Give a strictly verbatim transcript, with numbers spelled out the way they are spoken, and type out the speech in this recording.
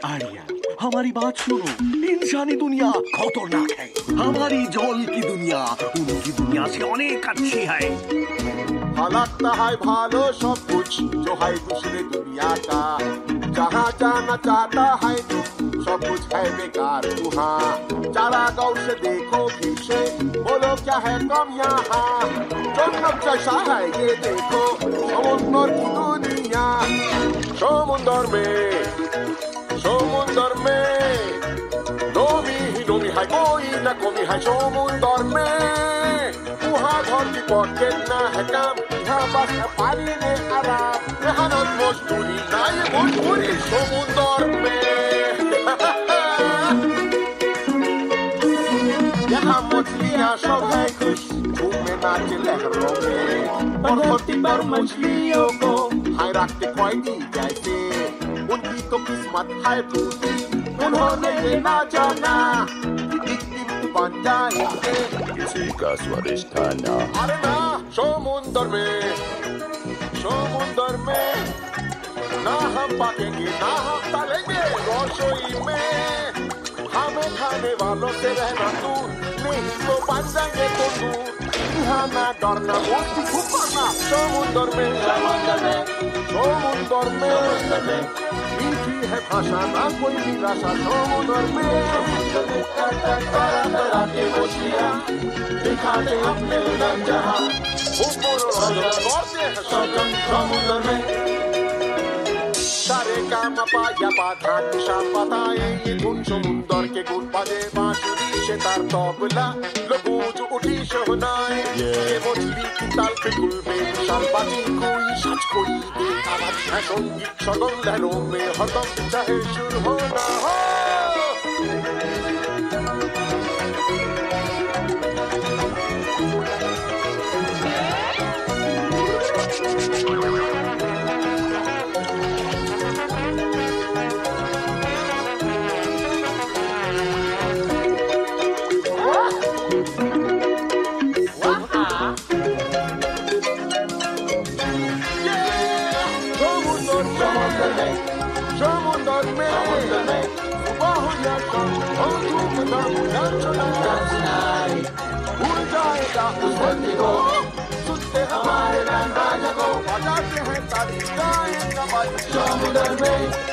आर्या, हमारी बात सुनो। इंसानी दुनिया खतरनाक है, हमारी जल की दुनिया उनकी दुनिया से अनेक अच्छी है। लगता है भालो सब कुछ जो है दूसरे दुनिया का, जहाँ जाना चाहता है तू सब कुछ है बेकार वहाँ। जरा गौर से देखो फिर से, बोलो क्या है कम यहाँ। जन्नत जैसा है ये देखो समुंदर की दुनिया। समुंदर में समुंदर में नोमी ही नोमी है, कोई न कोई है समुंदर में। वहाँ धरती पर कितना है काम, यहाँ बस है पानी में आराम। यहाँ न मजदूरी ना ये मजबूरी समुंदर में। यहाँ मछलियाँ सब है खुश, घूमे नाचे लहरों में। और धरती पर मछलियों को हाय रखते कोई जैसे, उनकी तो किस्मत है फूटी, उन्होंने ये ना जाना एक दिन बन जाएंगे किसी का स्वादिष्ट खाना। अरे ना समुंदर में समुंदर में ना हम पाकेंगे ना हम डालेंगे रसोई में। हमें खाने वालों से रहना दूर, नहीं तो बन जाएंगे तो दूर। यहाँ ना डरना मस्ती खूब करना समुंदर में समुंदर में समुंदर में। मीठी है भाषा ना कोई निराशा समुंदर में। के मछलियाँ दिखाते अपने उड़न जहाँ, करते हैं सजन समुंदर में। सारे काम पाया पाधा निशा पताए ये धुन समुंदर के गुण बजे बांसुरी से तार तबला लगूज उठी शहनाए। ये मछली की ताल पे गुल बेमिसाल बाजी कोई सच कोई देखा है संगीत सदन लहरों में हरदम चाहे शुरू होना हो। समुंदर में सुबह हो या शाम हो धूमधाम डांस भूल जाएगा उस बंदी को, सुनते हमारे बैंड बाजा को, बजाते हैं ताली गाएंगे समुंदर में।